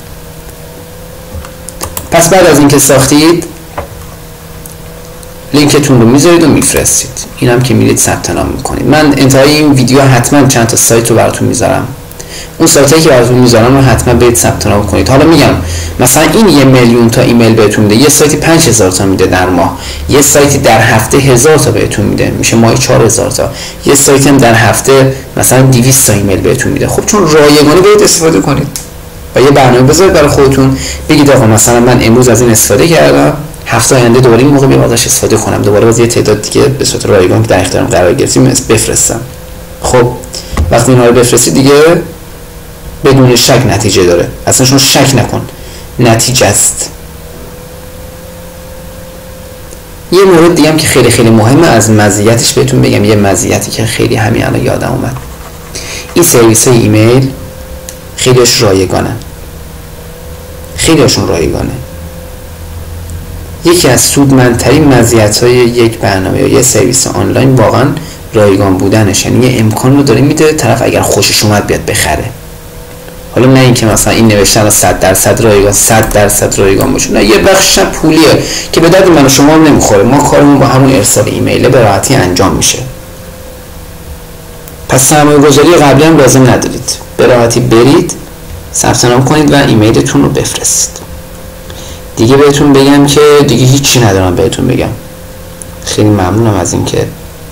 Speaker 1: پس بعد از اینکه ساختید لینکتون رو میذارید و میفرستید، اینم که میرید ثبت نام میکنید. من انتهای این ویدیو حتما چند تا سایت رو براتون میذارم، اون سایتایی که براتون میذارم رو حتما برید ثبت نام کنید. حالا میگم مثلا این یه میلیون تا ایمیل بهتون میده، یه سایتی پنج هزار تا میده در ماه، یه سایتی در هفته هزار تا بهتون میده، میشه ماهی چهار هزار تا، یه سایتی هم در هفته مثلا دویست تا ایمیل بهتون میده. خب چون رایگانه برید استفاده کنید و یه برنامه بذارید برای خودتون، بگید آقا مثلا من امروز از این استفاده کردم، هفته آینده دوباره این موقع بیام ازش استفاده کنم، دوباره باز یه تعداد دیگه به صورت رایگان که در اختیارم قرار گرفتیم بفرستم. خب وقتی اینا رو بفرستید دیگه بدون شک نتیجه داره، اصلا شما شک نکن، نتیجه است. یه مورد دیگه هم که خیلی خیلی مهمه از مزیتش بهتون بگم، یه مزیتی که خیلی همین الان یادم اومد، این سرویس های ایمیل خیلیش رایگانه، خیلیشون رایگانه. یکی از سودمندترین مزیت‌های یک برنامه یا یه سرویس آنلاین واقعا رایگان بودنش، یعنی یه امکان رو داره میده طرف اگر خوشش اومد بیاد بخره. حالا نه اینکه مثلا این نوشتن صد درصد رایگان صد درصد رایگان باشه، نه، یه بخشش پولیه که به درد من و شما نمیخوره، ما کارمون با همون ارسال ایمیل به راحتی انجام میشه. پس سرمایه‌گذاری قبلی هم لازم ندارید، به راحتی برید ثبت نام کنید و ایمیلتون رو بفرستید. دیگه بهتون بگم که دیگه هیچی ندارم بهتون بگم. خیلی ممنونم از اینکه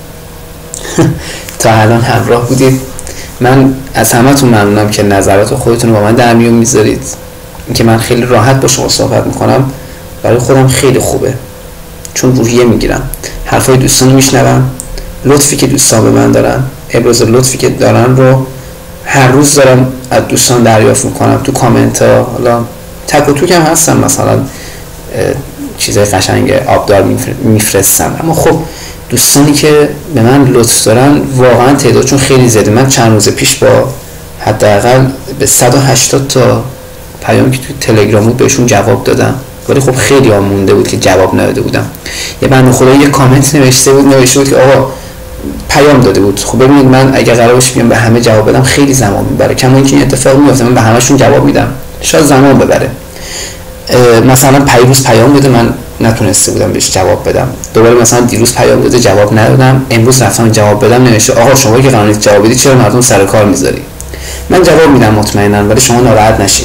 Speaker 1: تا الان همراه بودید. من از همتون ممنونم که نظرات خودتون رو با من در میون میذارید. اینکه من خیلی راحت با شما صحبت میکنم برای خودم خیلی خوبه، چون روحیه میگیرم، حرفای دوستان رو میشنوم، لطفی که دوستان به من دارن، ابراز لطفی که دارن رو هر روز دارم از دوستان دریافت میکنم تو کامنت ها. حالا تک و توک هم هستم، مثلا چیزای قشنگ آبدار میفرستم، اما خب دوستانی که به من لطف دارن واقعا تعدادشون خیلی زیاده. من چند روز پیش با حداقل به صد و هشتاد تا پیام که توی تلگرام بود بهشون جواب دادم، ولی خب خیلی ها مونده بود که جواب نداده بودم. یه بنده خدا یه کامنت نوشته بود نوشته بود که آقا پیام داده بود. خب ببینید من اگه قرار باشه بیام به همه جواب بدم خیلی زمان میبره، کما اینکه این اتفاق میفته من به همشون جواب میدم شاید زمان ببره. مثلا پیروز پیام بده من نتونسته بودم بهش جواب بدم، دوباره مثلا دیروز پیام داده جواب ندادم، امروز رفتم جواب بدم نوشته آقا شما که قراره جواب بدید چرا مردم سر کار میذاری؟ من جواب میدم مطمئنا، ولی شما ناراحت نشید.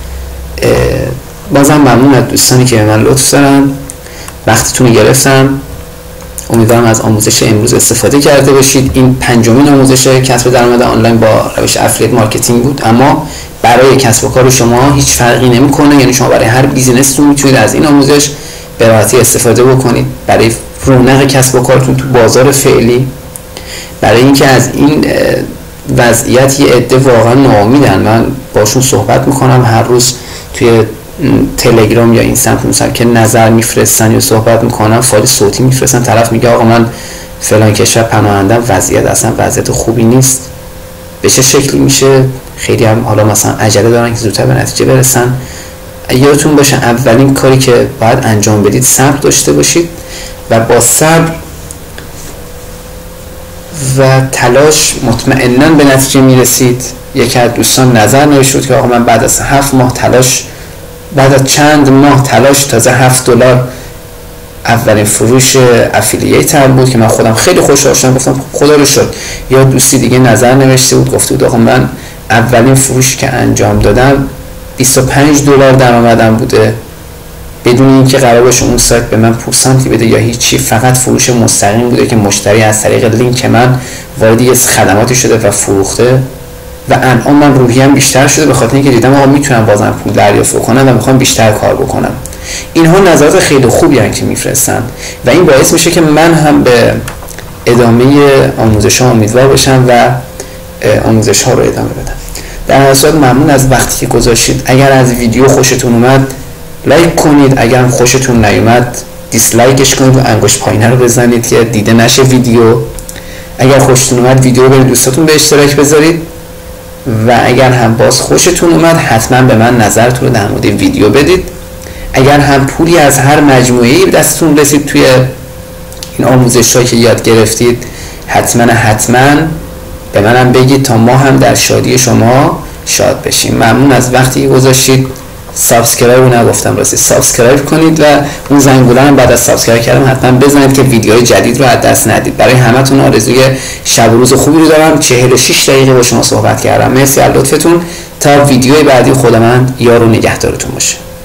Speaker 1: بازم ممنون از دوستانی که به من لطف دارن، وقتتون رو گرفتم. امیدوارم از آموزش امروز استفاده کرده باشید. این پنجمین آموزش کسب درآمد آنلاین با روش افلیت مارکتینگ بود، اما برای کسب و کار شما هیچ فرقی نمیکنه، یعنی شما برای هر بیزینستون میتونید از این آموزش به راحتی استفاده بکنید، برای رونق کسب و کارتون تو بازار فعلی، برای اینکه از این وضعیت یه عده واقعا ناامیدن. من باشون صحبت میکنم هر روز توی تلگرام یا این سمت مثلا که نظر میفرستن یا صحبت میکنن، فایل صوتی میفرستن، طرف میگه آقا من فلان کشور پناهندم، وضعیت اصلا وضعیت خوبی نیست، به چه شکلی میشه؟ خیلی هم حالا مثلا عجله دارن که زودتر به نتیجه برسن. یادتون باشه اولین کاری که باید انجام بدید صبر داشته باشید و با صبر و تلاش مطمئنا به نتیجه میرسید. یکی از دوستان نظر نوشت که آقا من بعد از هفت ماه تلاش، بعد از چند ماه تلاش تازه هفت دلار اولین فروش افیلیت هم بود که من خودم خیلی خوشحال شدم. گفتم خدا رو شکر. یا دوستی دیگه نظر نوشته بود گفته بود آقا من اولین فروشی که انجام دادم بیست و پنج دلار درآمدم بوده بدون اینکه قرار باشه اون سایت به من پورسانتی بده یا هیچی، فقط فروش مستقیم بوده که مشتری از طریق لینک من وارد یه خدماتی شده و فروخته و الان من روحیم بیشتر شده به خاطر اینکه دیدم آقا میتونم بازم پول دریافت کنم و میخوام بیشتر کار بکنم. اینها نظرات خیلی خوبی هستند که میفرستن و این باعث میشه که من هم به ادامه آموزش ها امیدوار بشم و آموزش ها رو ادامه بدم. در هر صورت ممنون از وقتی که گذاشتید. اگر از ویدیو خوشتون اومد لایک کنید، اگر هم خوشتون نیومد دیسلایکش کنید و انگشت پایینه رو بزنید که دیده نشه ویدیو. اگر خوشتون اومد ویدیو رو برید دوستاتون به اشتراک بذارید و اگر هم باز خوشتون اومد حتما به من نظرتون رو در مورد ویدیو بدید. اگر هم پولی از هر مجموعه‌ای دستتون رسید توی این آموزش‌هایی که یاد گرفتید حتما حتما به منم بگید تا ما هم در شادی شما شاد بشیم. ممنون از وقتی که گذاشتید. سابسکرایب رو نگفتم راستی، سابسکرایب کنید و اون زنگوله هم بعد از سابسکرایب کردم حتما بزنید که ویدیوهای جدید رو از دست ندید. برای همتون آرزوی شب و روز خوبی رو دارم. چهل و شش دقیقه با شما صحبت کردم. مرسی از لطفتون. تا ویدیوی بعدی خدا من یار و نگهدارتون باشه.